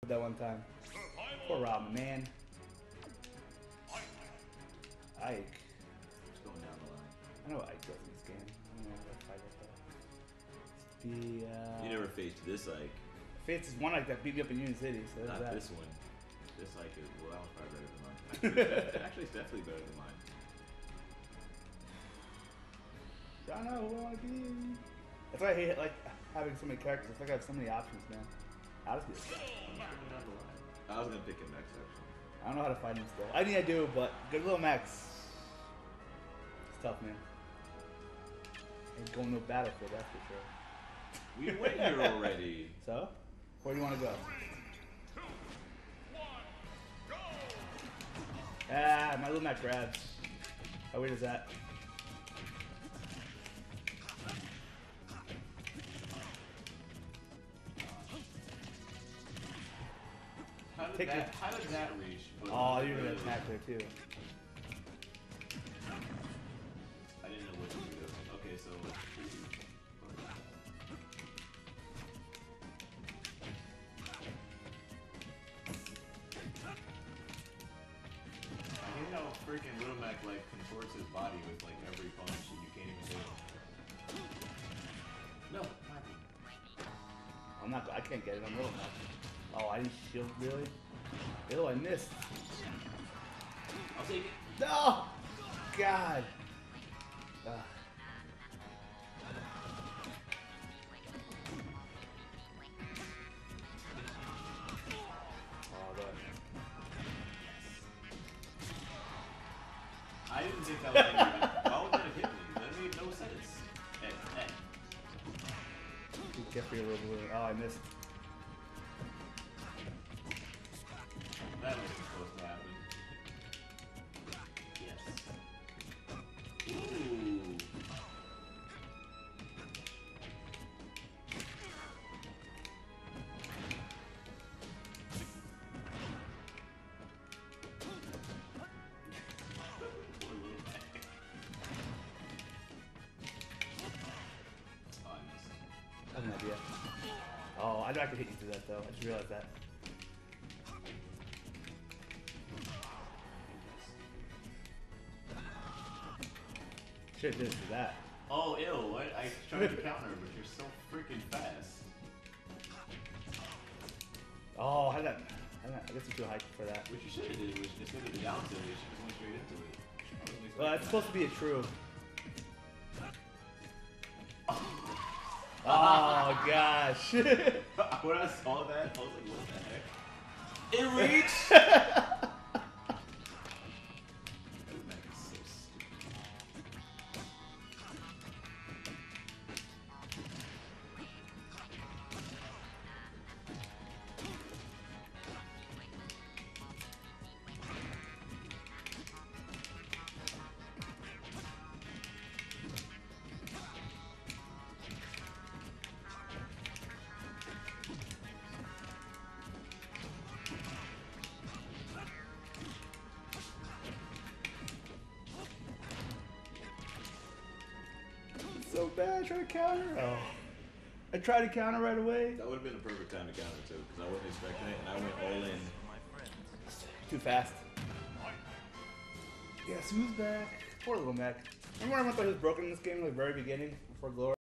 that one time. Poor Robin, man. Ike. Just going down the line. I know what Ike does in this game. I don't know what I fight with that. You never faced this Ike. Fates is one like that beat me up in Union City, so there's Not that. this one. This Ike is well far better than mine. Actually, it's definitely better than mine. I don't know who I want to be. That's why I hate like having so many characters. I feel like I have so many options, man. I'll just be this guy. I'm just going down the line. I was gonna pick him next, actually. I don't know how to fight him still. I think I do, but good little Max. It's tough, man. Ain't going no battlefield, that's for sure. We went here already. So, where do you want to go? Ah, my little Mac grabs. How weird is that? How did that reach? Oh, you're gonna attack there too. I didn't know what to do. Okay, so. I hate how freaking Little Mac like contorts his body with like every punch and you can't even do it. No, I'm not. I can't get it. I'm little Mac. Oh, I didn't shield really. Ew, I missed. I'll take it. No! God. Oh, God. I didn't think that was gonna be. Why would that have hit me? That made no sense. Hey. Be careful, your little blue. Oh, I missed. That wasn't supposed to happen. Yes. Ooh. I have no idea. Oh, I know I could hit you through that though. I just realized that. Shit, did do that. Oh, ew. I tried to counter, but you're so freaking fast. Oh, I guess I'm too hyped for that. What you should have did was instead of the down tilt, you should have went straight into it. Well, it's supposed to be a true. Oh, gosh. When I saw that, I was like, what the heck? It reached! So bad, trying to counter. Oh. I tried to counter right away. That would have been a perfect time to counter too, because I wasn't expecting it, and I went all in. Too fast. Guess who's back? Poor little Mac. Remember when I thought he was broken in this game, like very beginning, before Glory?